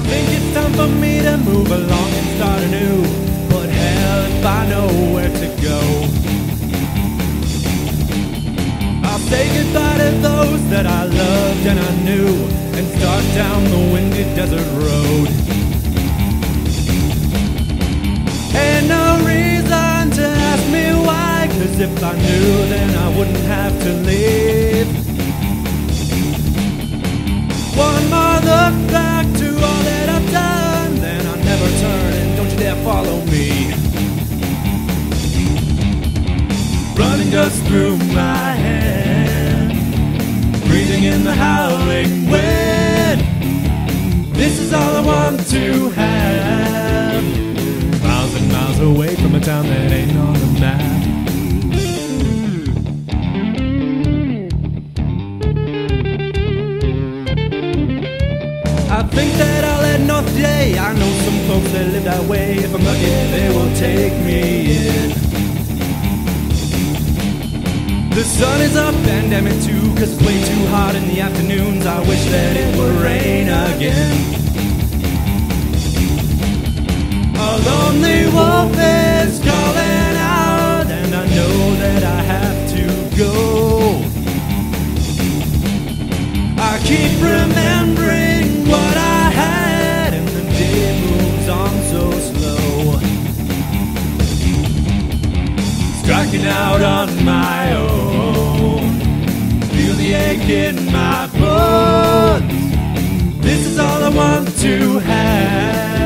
think it's time for me to move along and start anew. But hell if I know where to go. I'll say goodbye to those that I loved and I knew, and start down the windy desert road. Ain't no reason to ask me why, 'cause if I knew then I wouldn't have to leave. One more look back to all that I've done, then I'll never turn, and don't you dare follow me. Running dust through my head, breathing in the howling wind. This is all I want to have, miles and miles away from a town that ain't on the map. I think that I'll head north today. I know some folks that live that way. If I'm lucky, they will take me in. The sun is up and damn it too, 'cause it's way too hot in the afternoons. I wish that it would rain again. A lonely wolf is calling out, and I know that I have to go. I keep remembering what I had, and the day moves on so slow. Striking out on my own, feel the ache in my bones. This is all I want to have.